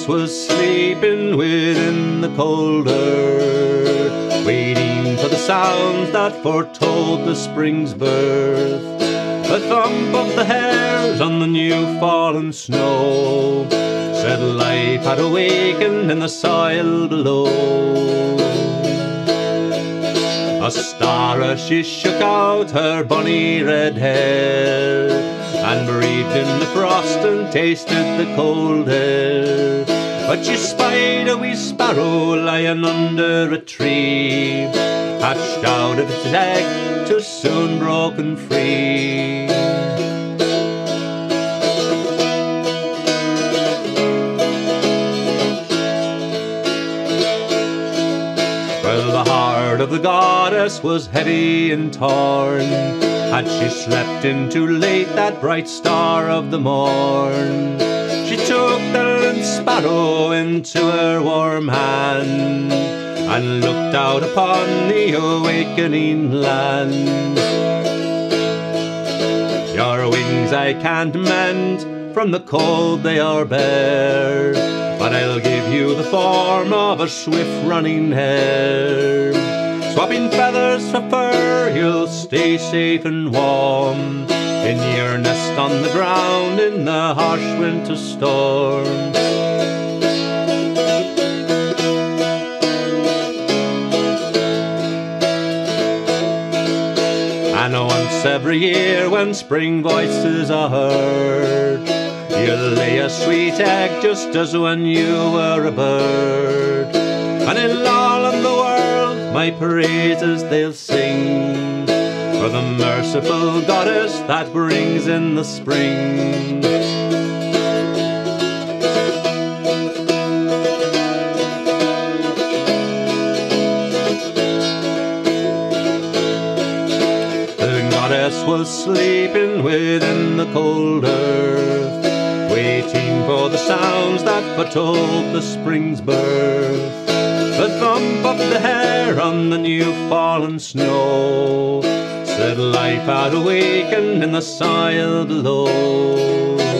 goddess was sleeping within the cold earth, waiting for the sounds that foretold the spring's birth. The thump of the hares on the new fallen snow said life had awakened in the soil below. Ostara, she shook out her bonny red hair and breathed in the frost and tasted the cold air. But she spied a wee sparrow lying under a tree, hatched out of its egg, too soon broken free. Well, the heart of the goddess was heavy and torn. Had she slept in too late that bright star of the morn? She took the lone sparrow into her warm hand and looked out upon the awakening land. Your wings I can't mend, from the cold they are bare, but I'll give you the form of a swift running hare. Swapping feathers for fur, you'll stay safe and warm in your nest on the ground in the harsh winter storm. And once every year when spring voices are heard, you'll lay a sweet egg just as when you were a bird. And in all in the world my praises they'll sing, for the merciful goddess that brings in the spring. The goddess was sleeping within the cold earth, waiting for the sounds that foretold the spring's birth. The thump of the hare on the new fallen snow said life had awakened in the soil below.